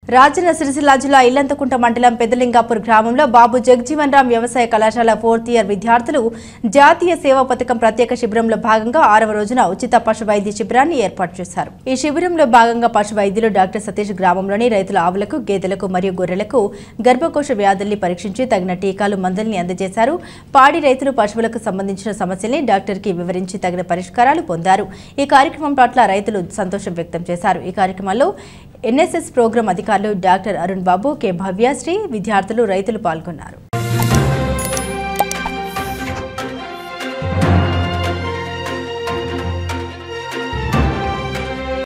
రాజన్న సిరిసిల్ల జిల్లా ఇల్లంతకుంట మండలం పెద్దలింగాపూర్ గ్రామంలో బాబు జగజీవన్ రామ్ వ్యవసాయ కళాశాల 4th ఇయర్ విద్యార్థులు జాతీయ సేవా పథకం ప్రత్యేక శిబిరంలో భాగంగా 6వ రోజున ఉచిత పశు వైద్య శిబిరాన్ని ఏర్పాటు చేశారు। ఈ శిబిరంలో భాగంగా పశు వైద్యులు డాక్టర్ సతీష్ గ్రామంలోని రైతుల ఆవులకు, గేదెలకు మరియు గొర్రెలకు గర్భకోశ వ్యాధుల్ని పరీక్షించి తగిన టీకాలు, మందుల్ని అందజేశారు। పాడి రైతులు పశువులకు సంబంధించిన సమస్యల్ని డాక్టర్కి వివరించి తగిన పరిష్కారాలు పొందారు। ఈ కార్యక్రమం పట్ల రైతులు సంతోషం వ్యక్తం చేశారు। ఈ కార్యక్రమంలో ఎన్ఎస్ఎస్ ప్రోగ్రాం అధికారులు డాక్టర్ అరుణ్ బాబు, కె భవ్యశ్రీ, విద్యార్థులు, రైతులు పాల్గొన్నారు।